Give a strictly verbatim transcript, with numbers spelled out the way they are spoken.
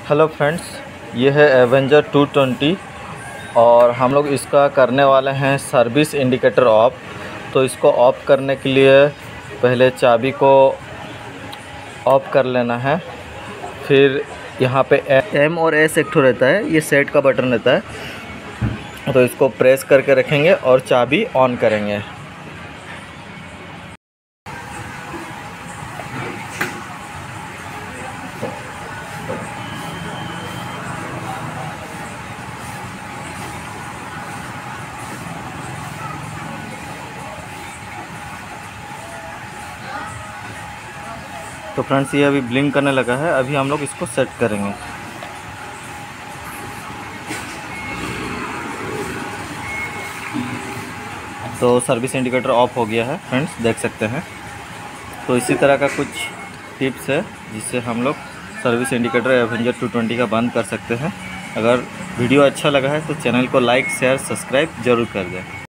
Hello friends, ये है Avenger two twenty और हम लोग इसका करने वाले हैं सर्विस इंडिकेटर ऑफ। तो इसको ऑफ़ करने के लिए पहले चाबी को ऑफ़ कर लेना है। फिर यहाँ पे एम और एस एक ठो रहता है, ये सेट का बटन रहता है। तो इसको प्रेस करके रखेंगे और चाबी ऑन करेंगे। तो फ्रेंड्स, ये अभी ब्लिंक करने लगा है। अभी हम लोग इसको सेट करेंगे। तो सर्विस इंडिकेटर ऑफ हो गया है फ्रेंड्स, देख सकते हैं। तो इसी तरह का कुछ टिप्स है जिससे हम लोग service indicator Avenger two twenty का बंद कर सकते हैं। अगर वीडियो अच्छा लगा है तो चैनल को लाइक शेयर सब्सक्राइब ज़रूर कर दें।